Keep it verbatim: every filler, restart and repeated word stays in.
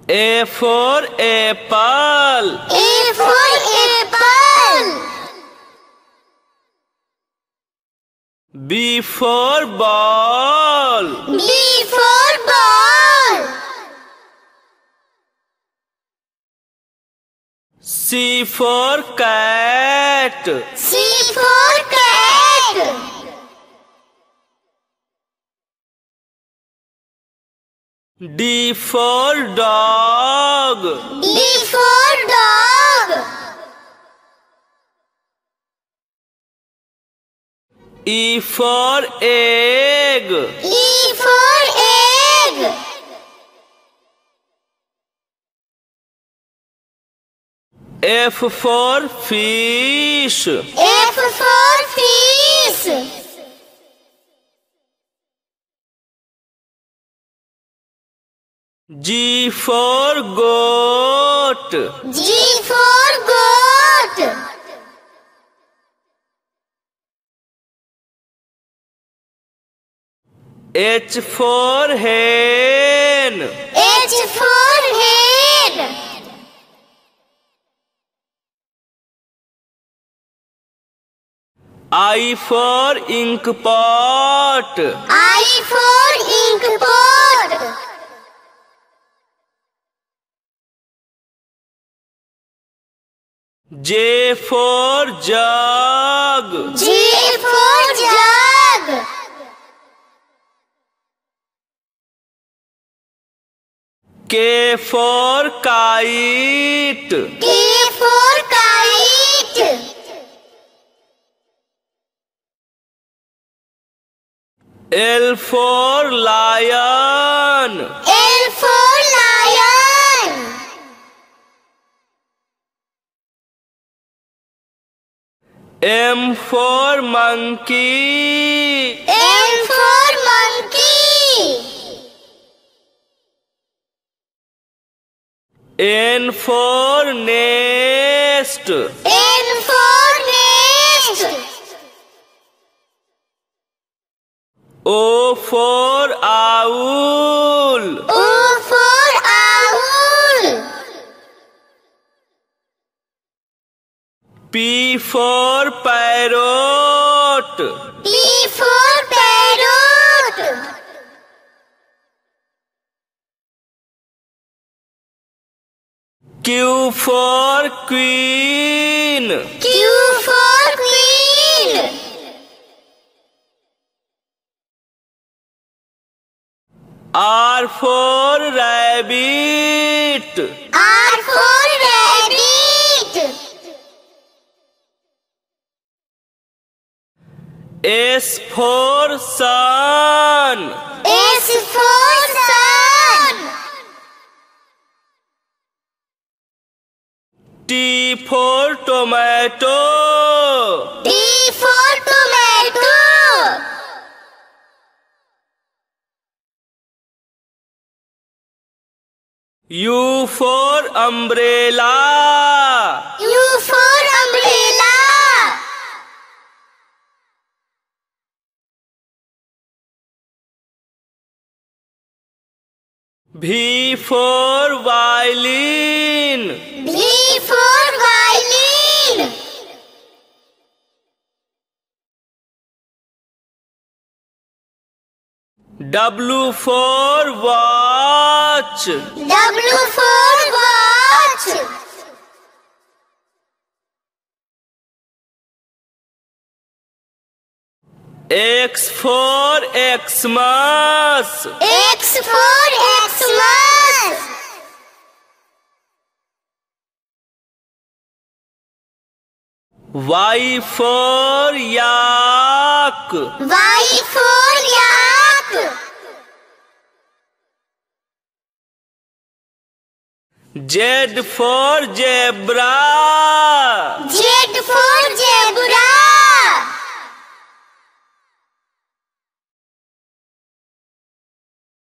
A for apple. A for apple. B for ball. B for ball. C for cat. C for cat. D for dog. D for dog. E for egg. E for egg. F for fish. F for fish. G for goat. G for goat. H for hen. H for hen. I for ink pot. I for ink pot. J for jug. J for jug. K for kite. K for kite. L for lion. L for lion. M for monkey. M for monkey. N for nest. N for nest. O for owl. O for owl. P for parrot. P for parrot. Q for queen. Q for queen. R for rabbit. R for rabbit. S for sun. S for sun. T for tomato. T for tomato. U for umbrella. U for umbrella. V for violin. V for violin. W for watch. W for watch. X for Xmas. X for Xmas. Y for yak. Y for yak. Z for zebra. Z for zebra.